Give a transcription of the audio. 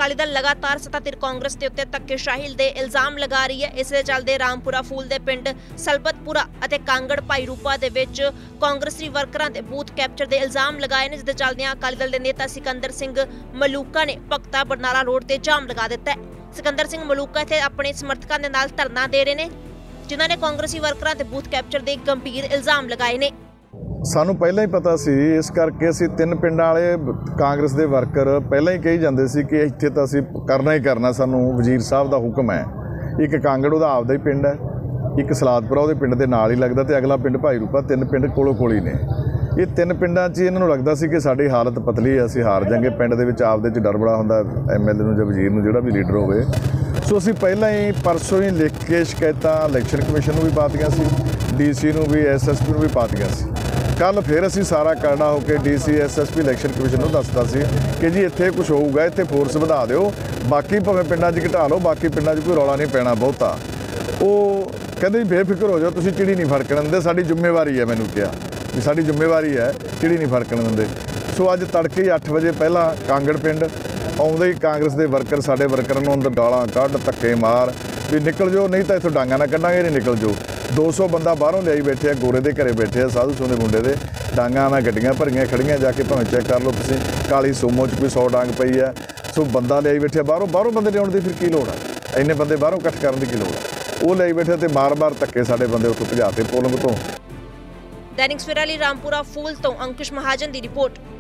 अकाली दल लगातार सत्ताधीर कांग्रेस के उत्ते धक्केशाही के इल्जाम लगा रही है। इस दे चलदे रामपुरा फूल के पिंड सलबतपुरा अते कांगड़ भाई रूपा दे विच कांग्रेसी वर्करां दे बूथ कैप्चर के इल्जाम लगाए ने, जिस दे चलदियां अकाली दल के नेता सिकंदर सिंह मलूका ने भगता बरनाला रोड ते जाम लगा दिता है। सिकंदर सिंह मलूका इत्थे अपने समर्थकों के नाल धरना दे रहे हैं, जिन्हां ने कांग्रेसी वर्करां ते बूथ कैप्चर के गंभीर इल्जाम लगाए ने। सानू पहला ही पता सी, इस करके असीं 3 पिंडां वाले कांग्रेस के वर्कर पहला ही कही जाते सी कि इत्थे तां असीं करना ही करना, सानू वजीर साहब का हुक्म है। एक कांगड़ उहदा आपदा ही पिंड है, एक सलादपुरा उहदे पिंड के नाल ही लगदा ते अगला पिंड भाई रूपा, 3 पिंड कोलो कोल ही ने। ये 3 पिंडां 'च इन्हां नूं लगदा सी कि साडी हालत पतली है, असीं हार जांगे। पिंड दे विच आपदे 'च डर बड़ा हुंदा MLA नूं जां वजीर नूं, जिहड़ा भी लीडर होवे। सो असीं पहलां ही परसों ही लिख के शिकायतां इलैक्शन कमिशन नूं भी पातीआं सी, DC नूं भी, SSP नूं भी पातीआं सी। कल फिर असीं सारा करड़ा होकर DC SSP इलैक्शन कमिशन नूं दसदा सी कि जी इत्थे कुछ होऊगा, इत्थे फोर्स वधा दिओ, बाकी भावें पिंडां 'च घटा लो, बाकी पिंडां 'च कोई रौला नहीं पैना बहुता। ਉਹ ਕਹਿੰਦੇ ਬੇਫਿਕਰ ਹੋ ਜਾਓ, ਤੁਸੀਂ ਚਿੜੀ ਨਹੀਂ ਫੜਕਣ ਦਿੰਦੇ, ਸਾਡੀ ਜ਼ਿੰਮੇਵਾਰੀ ਹੈ। ਮੈਨੂੰ ਕਿਹਾ ਵੀ ਸਾਡੀ ਜ਼ਿੰਮੇਵਾਰੀ ਹੈ, ਚਿੜੀ ਨਹੀਂ ਫੜਕਣ ਦਿੰਦੇ। ਸੋ ਅੱਜ ਤੜਕੇ ਹੀ 8 ਵਜੇ ਪਹਿਲਾਂ ਕਾਂਗੜ ਪਿੰਡ ਆਉਂਦੇ ਹੀ ਕਾਂਗਰਸ ਦੇ ਵਰਕਰ ਸਾਡੇ ਵਰਕਰਾਂ ਨੂੰ ਅੰਦਰ ਗਾਲਾਂ ਕੱਢ, ਧੱਕੇ ਮਾਰ ਵੀ ਨਿਕਲ ਜਾਓ, ਨਹੀਂ ਤਾਂ ਇੱਥੋਂ ਡਾਂਗਾ ਨਾ ਕੱਢਾਂਗੇ, ਨਹੀਂ ਨਿਕਲ ਜਾਓ। 200 ਬੰਦਾ ਬਾਹਰੋਂ ਲਿਆਈ ਬੈਠੇ ਆ, ਗੋਰੇ ਦੇ ਘਰੇ ਬੈਠੇ ਆ, ਸਾਧੂ ਸੋਨੇ ਮੁੰਡੇ ਦੇ, ਡਾਂਗਾ ਨਾਲ ਗੱਡੀਆਂ ਭਰੀਆਂ ਖੜੀਆਂ, ਜਾ ਕੇ ਭਾਵੇਂ ਚੈੱਕ ਕਰ ਲਓ ਤੁਸੀਂ, ਕਾਲੀ ਸੋਮੋ 'ਚ ਕੋਈ 100 ਡਾਂਗ ਪਈ ਆ। ਸੋ ਬੰਦਾ ਲਿਆਈ ਬੈਠੇ ਬਾਹਰੋਂ ਬੰਦੇ ਲਿਆਉਣ ਦੀ ਫਿਰ ਕੀ ਲੋੜ ਆ, ਇੰਨੇ ਬੰਦੇ ਬਾਹਰੋਂ ਇਕੱਠ ਕਰਨ ਦੀ ਕੀ ਲੋੜ ਆ। ਉਹ ਲਈ ਬੈਠੇ ਤੇ ਮਾਰ-ਮਾਰ ਧੱਕੇ ਸਾਡੇ ਬੰਦੇ ਉੱਥੋਂ ਭਜਾਤੇ ਪੋਲਿੰਗ ਤੋਂ। दैनिक सवेरा ਲਈ ਰਾਮਪੁਰਾ ਫੂਲ ਤੋਂ ਅੰਕੁਸ਼ ਮਹਾਜਨ ਦੀ ਰਿਪੋर्ट।